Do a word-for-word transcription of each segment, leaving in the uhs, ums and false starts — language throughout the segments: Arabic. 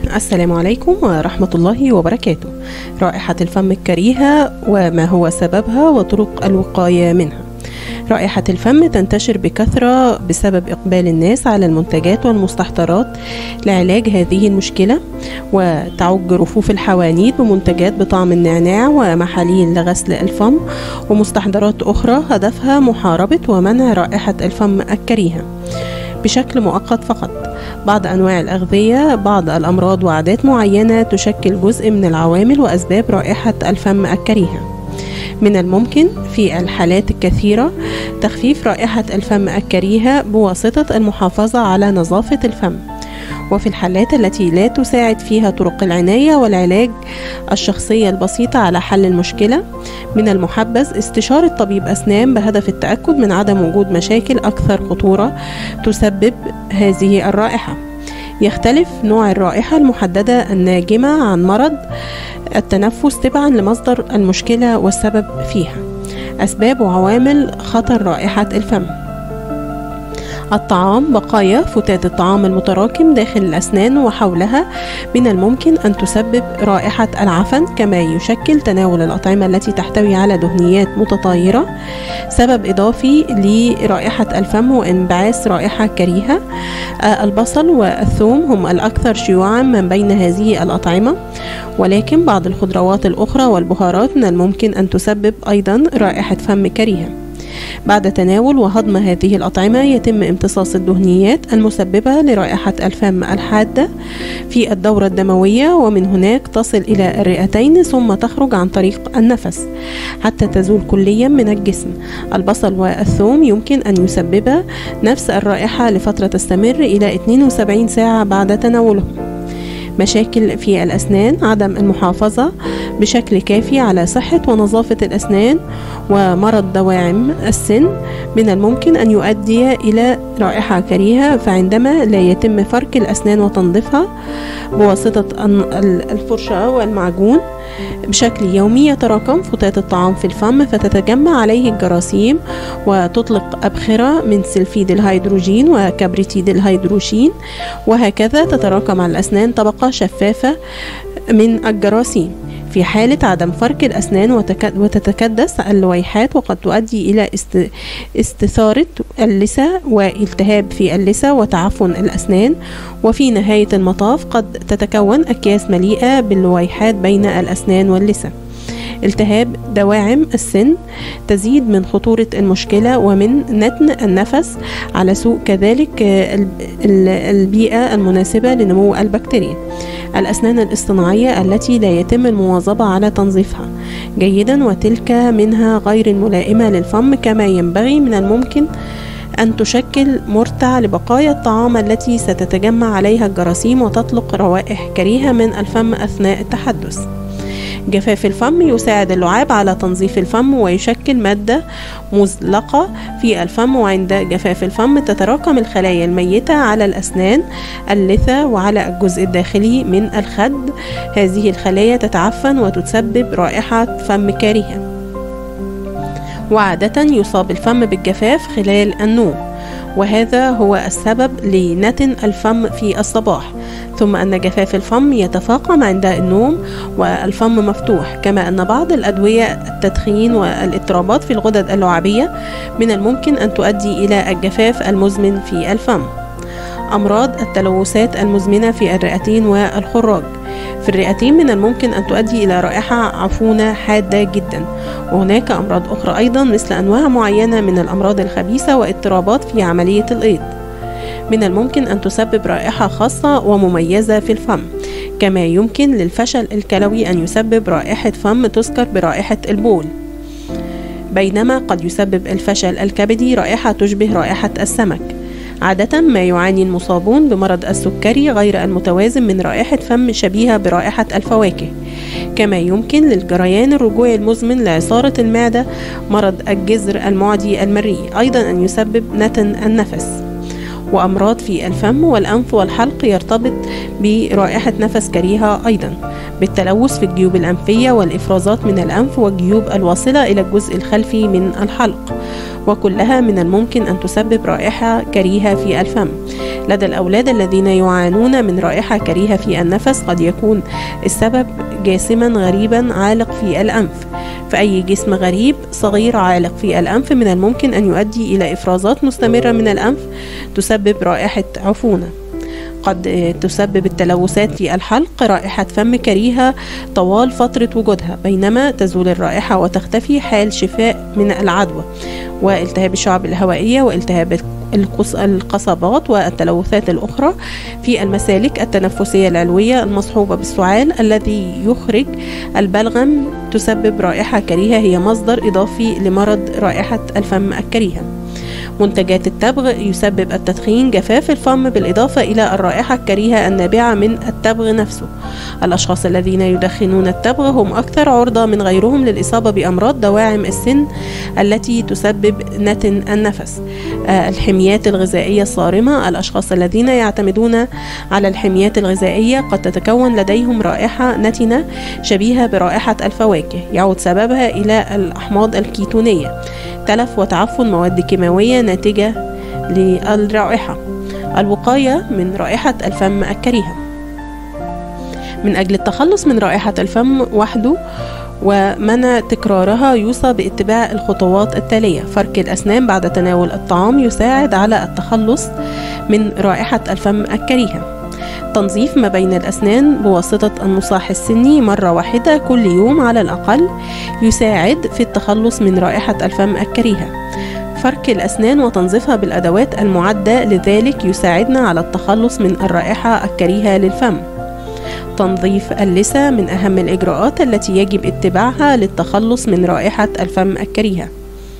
السلام عليكم ورحمة الله وبركاته. رائحة الفم الكريهة وما هو سببها وطرق الوقاية منها. رائحة الفم تنتشر بكثرة بسبب إقبال الناس على المنتجات والمستحضرات لعلاج هذه المشكلة، وتعج رفوف الحوانيت بمنتجات بطعم النعناع ومحاليل لغسل الفم ومستحضرات أخرى هدفها محاربة ومنع رائحة الفم الكريهة بشكل مؤقت فقط. بعض أنواع الأغذية، بعض الأمراض وعادات معينة تشكل جزء من العوامل وأسباب رائحة الفم الكريهة. من الممكن في الحالات الكثيرة تخفيف رائحة الفم الكريهة بواسطة المحافظة على نظافة الفم، وفي الحالات التي لا تساعد فيها طرق العناية والعلاج الشخصية البسيطة على حل المشكلة، من المحبذ استشارة طبيب أسنان بهدف التأكد من عدم وجود مشاكل أكثر خطورة تسبب هذه الرائحة. يختلف نوع الرائحة المحددة الناجمة عن مرض التنفس تبعا لمصدر المشكلة والسبب فيها. أسباب وعوامل خطر رائحة الفم: الطعام، بقايا فتات الطعام المتراكم داخل الأسنان وحولها من الممكن أن تسبب رائحة العفن، كما يشكل تناول الأطعمة التي تحتوي على دهنيات متطايرة سبب إضافي لرائحة الفم وانبعاث رائحة كريهة. البصل والثوم هم الأكثر شيوعا من بين هذه الأطعمة، ولكن بعض الخضروات الأخرى والبهارات من الممكن أن تسبب أيضا رائحة فم كريهة. بعد تناول وهضم هذه الأطعمة يتم امتصاص الدهنيات المسببة لرائحة الفم الحادة في الدورة الدموية، ومن هناك تصل إلى الرئتين ثم تخرج عن طريق النفس حتى تزول كليا من الجسم. البصل والثوم يمكن أن يسببا نفس الرائحة لفترة تستمر إلى اثنين وسبعين ساعة بعد تناولهم. مشاكل في الأسنان: عدم المحافظة بشكل كافي على صحة ونظافة الأسنان ومرض دواعم السن من الممكن أن يؤدي إلى رائحة كريهة، فعندما لا يتم فرك الأسنان وتنظيفها بواسطة الفرشاة والمعجون بشكل يومي يتراكم فتات الطعام في الفم فتتجمع عليه الجراثيم وتطلق أبخرة من سلفيد الهيدروجين وكبريتيد الهيدروشين، وهكذا تتراكم على الأسنان طبقة شفافة من الجراثيم. في حالة عدم فرك الأسنان وتتكدس اللويحات، وقد تؤدي إلى استثارة اللثة والتهاب في اللثة وتعفن الأسنان، وفي نهاية المطاف قد تتكون أكياس مليئة باللويحات بين الأسنان واللثة. التهاب دواعم السن تزيد من خطورة المشكلة ومن نتن النفس على سوء كذلك البيئة المناسبة لنمو البكتيريا. الأسنان الاصطناعية التي لا يتم المواظبة على تنظيفها جيدا وتلك منها غير الملائمة للفم، كما ينبغي من الممكن أن تشكل مرتع لبقايا الطعام التي ستتجمع عليها الجراثيم وتطلق روائح كريهة من الفم أثناء التحدث. جفاف الفم: يساعد اللعاب على تنظيف الفم ويشكل مادة مزلقة في الفم، وعند جفاف الفم تتراكم الخلايا الميتة على الأسنان، اللثة وعلى الجزء الداخلي من الخد. هذه الخلايا تتعفن وتسبب رائحة فم كريهة. وعادة يصاب الفم بالجفاف خلال النوم، وهذا هو السبب لنتن الفم في الصباح، ثم أن جفاف الفم يتفاقم عند النوم والفم مفتوح، كما أن بعض الأدوية التدخين والاضطرابات في الغدد اللعابية من الممكن أن تؤدي إلى الجفاف المزمن في الفم. أمراض التلوثات المزمنة في الرئتين والخراج: في الرئتين من الممكن أن تؤدي إلى رائحة عفونة حادة جدا، وهناك أمراض أخرى أيضا مثل أنواع معينة من الأمراض الخبيثة واضطرابات في عملية الإيض من الممكن أن تسبب رائحة خاصة ومميزة في الفم. كما يمكن للفشل الكلوي أن يسبب رائحة فم تذكر برائحة البول، بينما قد يسبب الفشل الكبدي رائحة تشبه رائحة السمك. عادة ما يعاني المصابون بمرض السكري غير المتوازن من رائحة فم شبيهة برائحة الفواكه. كما يمكن للجريان الرجوعي المزمن لعصارة المعدة مرض الجزر المعدي المريء أيضا أن يسبب نتن النفس. وأمراض في الفم والأنف والحلق يرتبط برائحة نفس كريهة أيضا، بالتلوث في الجيوب الأنفية والإفرازات من الأنف والجيوب الواصلة إلى الجزء الخلفي من الحلق، وكلها من الممكن أن تسبب رائحة كريهة في الفم. لدى الأولاد الذين يعانون من رائحة كريهة في النفس قد يكون السبب جاسما غريبا عالق في الأنف. فأي جسم غريب صغير عالق في الأنف من الممكن أن يؤدي إلى إفرازات مستمرة من الأنف تسبب رائحة عفونة. قد تسبب التلوثات في الحلق رائحة فم كريهة طوال فترة وجودها، بينما تزول الرائحة وتختفي حال شفاء من العدوى والتهاب الشعب الهوائية والتهاب القصبات والتلوثات الأخرى في المسالك التنفسية العلوية المصحوبة بالسعال الذي يخرج البلغم. تسبب رائحة كريهة هي مصدر إضافي لمرض رائحة الفم الكريهة. منتجات التبغ يسبب التدخين جفاف الفم بالإضافة إلى الرائحة الكريهة النابعة من التبغ نفسه. الأشخاص الذين يدخنون التبغ هم أكثر عرضة من غيرهم للإصابة بأمراض دواعم السن التي تسبب نتن النفس. الحميات الغذائية الصارمة، الأشخاص الذين يعتمدون على الحميات الغذائية قد تتكون لديهم رائحة نتنة شبيهة برائحة الفواكه يعود سببها إلى الأحماض الكيتونية، تلف وتعفن مواد كيماوية ناتجة للرائحة. الوقاية من رائحة الفم الكريهة. من أجل التخلص من رائحة الفم وحده ومنع تكرارها يوصى باتباع الخطوات التالية: فرك الأسنان بعد تناول الطعام يساعد على التخلص من رائحة الفم الكريهة. تنظيف ما بين الأسنان بواسطة النصاح السني مرة واحدة كل يوم على الأقل يساعد في التخلص من رائحة الفم الكريهة. فرك الأسنان وتنظيفها بالأدوات المعدة لذلك يساعدنا على التخلص من الرائحة الكريهة للفم. تنظيف اللثة من أهم الإجراءات التي يجب اتباعها للتخلص من رائحة الفم الكريهة.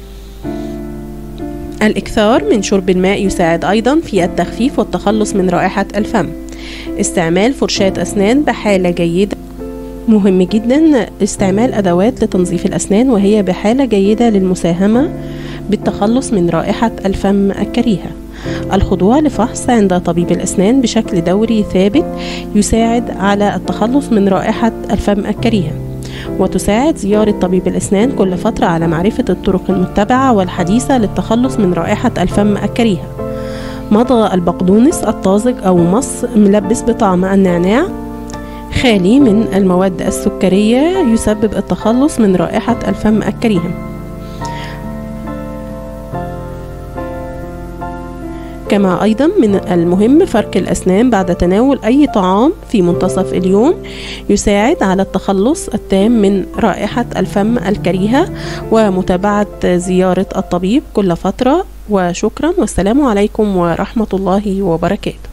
الإكثار من شرب الماء يساعد أيضا في التخفيف والتخلص من رائحة الفم. استعمال فرشاة أسنان بحالة جيدة. مهم جدا استعمال أدوات لتنظيف الأسنان وهي بحالة جيدة للمساهمة بالتخلص من رائحة الفم الكريهة. الخضوع لفحص عند طبيب الأسنان بشكل دوري ثابت يساعد على التخلص من رائحة الفم الكريهة. وتساعد زيارة طبيب الأسنان كل فترة على معرفة الطرق المتبعة والحديثة للتخلص من رائحة الفم الكريهة. مضغ البقدونس الطازج أو مص ملبس بطعم النعناع خالي من المواد السكرية يسبب التخلص من رائحة الفم الكريهة. كما أيضا من المهم فرك الأسنان بعد تناول أي طعام في منتصف اليوم يساعد على التخلص التام من رائحة الفم الكريهة، ومتابعة زيارة الطبيب كل فترة. وشكرا والسلام عليكم ورحمة الله وبركاته.